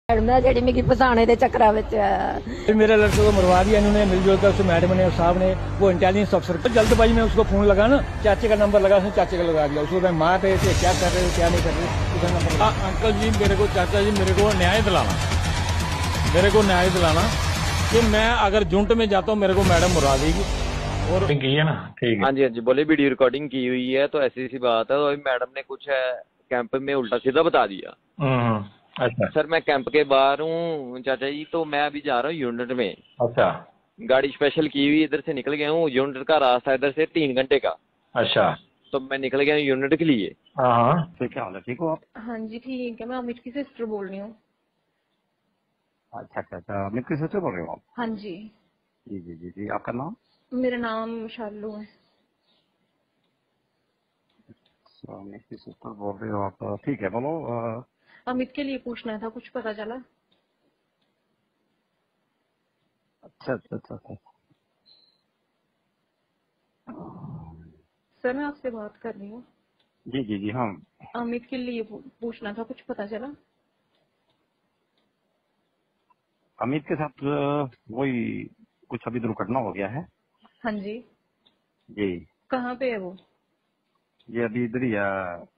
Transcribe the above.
मैं जेडी मेरी फसाने के चक्कर मेरे लड़के को मरवा दिया इन्होंने मिलजुल कर, उस मैडम ने और साहब ने, वो इंटेलिजेंस अफसर को। जल्दबाजी में उसको फोन लगा ना, चाचे का नंबर लगा, उसने चाचे का लगा दिया। उसको मैं मार रहे थे, क्या कर रहे हो क्या नहीं कर रहे, उसका नंबर। अंकल जी मेरे को, चाचा जी मेरे को न्याय दिलाना, मेरे को न्याय दिलाना कि मैं अगर जुंट में जाता हूँ मेरे को मैडम मरवा देगी। और की है ना, ठीक है। हाँ जी बोले, वीडियो रिकॉर्डिंग की हुई है तो ऐसी सी बात है। तो अभी मैडम ने कुछ है कैंप में उल्टा सीधा बता दिया। अच्छा सर मैं कैंप के बाहर हूँ चाचा जी, तो मैं अभी जा रहा हूँ यूनिट में। अच्छा गाड़ी स्पेशल की हुई, इधर से निकल गया हूँ। यूनिट का रास्ता इधर से 3 घंटे का। अच्छा। तो मैं निकल गया हूँ यूनिट के लिए। हाँ तो क्या हाल है, ठीक हो आप? हाँ जी ठीक है, मैं अमित की सिस्टर बोल रही हूँ। अच्छा अच्छा अच्छा, अमित की सिस्टर बोल रहे हो आप? हाँ जी। जी जी जी जी, आपका नाम? मेरा नाम शालू है। अमित की सिस्टर बोल रहे हो आप, ठीक है, बोलो। अमित के लिए पूछना था, कुछ पता चला? अच्छा अच्छा अच्छा अच्छा। सर मैं आपसे बात कर रही हूँ। जी जी जी हाँ। अमित के लिए पूछना था, कुछ पता चला? अमित के साथ वही कुछ अभी दुर्घटना हो गया है। हाँ जी। जी। कहाँ पे है वो? ये अभी इधर ही है,